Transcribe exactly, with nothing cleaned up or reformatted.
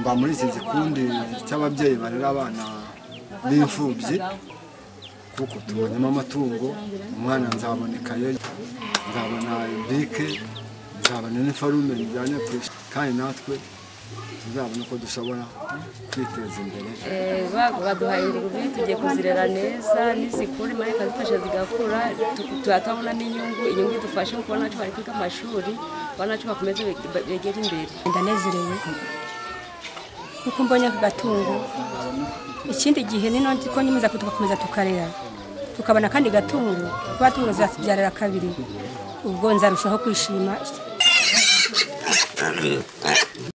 mba muri iki gikundi cy'ababyeyi barera abana b'imfubyi kuko tubonyemo amatungo umwana nzabonekayo nzabona bike nzabona n'ifarume bijyanye ku kandi natwe tuzabona uko dushobora kwiteza imbere. Baduhaye ingurube tugiye kuzirera neza nizikura imana ikazifasha zigakura tuzatabona n'inyungu inyungu idufashe kuko nacu bari kwiga amashuri banacu bakomeze begera imbere. Ndanezerewe kuko mbonye aka gatungo ikindi gihe nino ko nyimiza kutugakomeza tukarera tukabona kandi gatungo kuba tungo zabyarira kabiri ubwo nzarushaho kwishima.